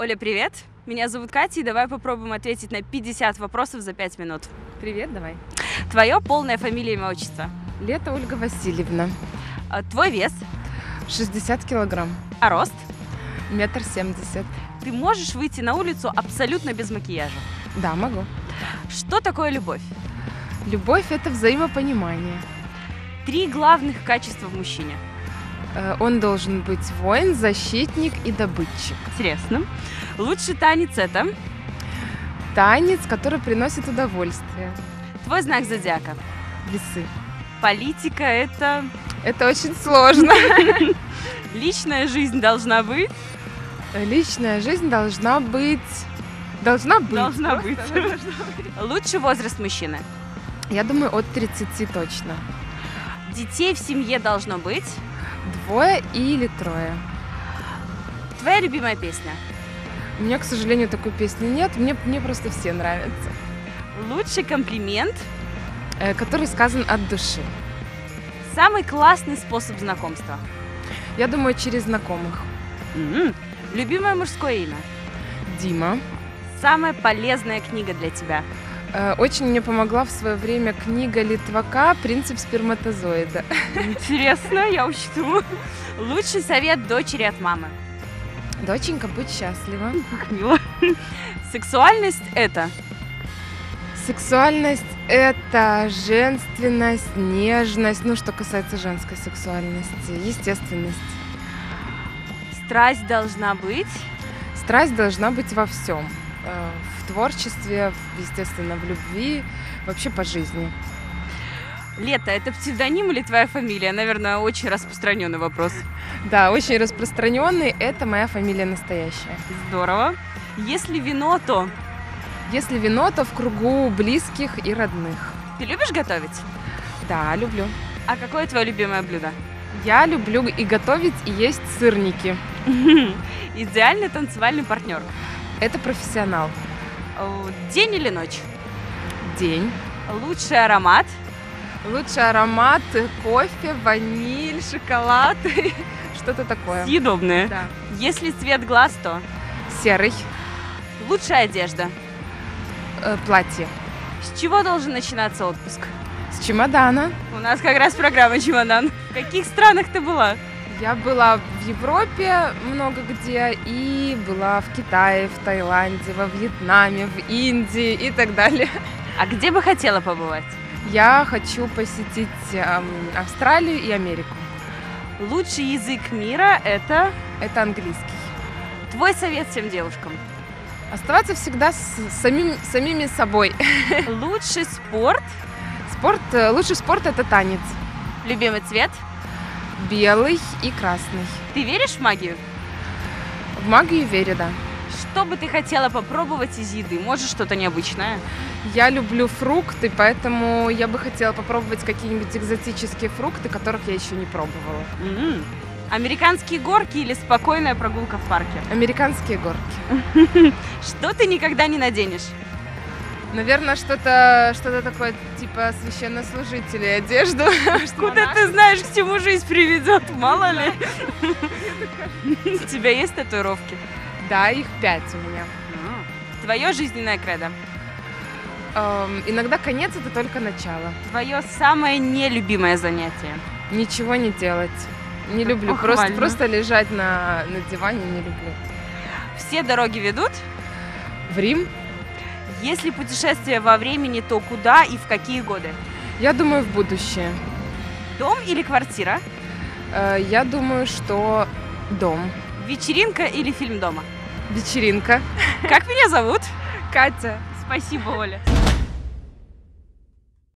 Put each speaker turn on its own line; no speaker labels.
Оля, привет! Меня зовут Катя, и давай попробуем ответить на 50 вопросов за 5 минут.
Привет, давай.
Твое полное фамилия, имя, отчество.
Лето Ольга Васильевна.
Твой вес,
60 килограмм.
а рост?
1,70 м.
Ты можешь выйти на улицу абсолютно без макияжа.
Да, могу.
Что такое любовь?
Любовь – это взаимопонимание.
3 главных качества в мужчине.
Он должен быть воин, защитник и добытчик.
Интересно. Лучший танец это?
Танец, который приносит удовольствие.
Твой знак зодиака.
Весы.
Политика это?
Это очень сложно.
Личная жизнь должна быть?
Личная жизнь должна быть. Должна быть.
Лучший возраст мужчины?
Я думаю, от 30 точно.
Детей в семье должно быть?
2 или 3.
Твоя любимая песня?
У меня, к сожалению, такой песни нет. Мне просто все нравятся.
Лучший комплимент?
Который сказан от души.
Самый классный способ знакомства?
Я думаю, через знакомых.
Любимое мужское имя?
Дима.
Самая полезная книга для тебя?
Очень мне помогла в свое время книга Литвака «Принцип сперматозоида».
Интересно, я учту. Лучший совет дочери от мамы?
Доченька, будь счастлива.
Как мило. Сексуальность это?
Сексуальность – это женственность, нежность, что касается женской сексуальности, естественность.
Страсть должна быть?
Страсть должна быть во всем. В творчестве, естественно, в любви, вообще по жизни.
Лето – это псевдоним или твоя фамилия? Наверное, очень распространенный вопрос.
Да, очень распространенный. Это моя фамилия настоящая.
Здорово. Если вино, то?
Если вино, то в кругу близких и родных.
Ты любишь готовить?
Да, люблю.
А какое твое любимое блюдо?
Я люблю и готовить, и есть сырники.
Идеальный танцевальный партнер?
Это профессионал.
День или ночь?
День.
Лучший аромат?
Лучший аромат – кофе, ваниль, шоколад, что-то такое.
Съедобное.
Да.
Если цвет глаз, то?
Серый.
Лучшая одежда?
Платье.
С чего должен начинаться отпуск?
С чемодана.
У нас как раз программа «Чемодан». В каких странах ты была?
Я была в Европе много где и была в Китае, в Таиланде, во Вьетнаме, в Индии и так далее.
А где бы хотела побывать?
Я хочу посетить Австралию и Америку.
Лучший язык мира это?
Это английский.
Твой совет всем девушкам?
Оставаться всегда с самими собой.
Лучший спорт?
Лучший спорт – это танец.
Любимый цвет?
Белый и красный.
Ты веришь в магию?
В магию верю, да.
Что бы ты хотела попробовать из еды? Может, что-то необычное?
Я люблю фрукты, поэтому я бы хотела попробовать какие-нибудь экзотические фрукты, которых я еще не пробовала.
Американские горки или спокойная прогулка в парке?
Американские горки.
Что ты никогда не наденешь?
Наверное, что-то такое типа священнослужителей одежду.
Куда ты знаешь, к чему жизнь приведет? Мало ли. У тебя есть татуировки?
Да, их 5 у меня.
Твое жизненное кредо?
Иногда конец – это только начало.
Твое самое нелюбимое занятие?
Ничего не делать. Не люблю. Просто лежать на диване не люблю.
Все дороги ведут?
В Рим.
Если путешествие во времени, то куда и в какие годы?
Я думаю, в будущее.
Дом или квартира?
Я думаю, что дом.
Вечеринка или фильм дома?
Вечеринка.
Как меня зовут?
Катя.
Спасибо, Оля.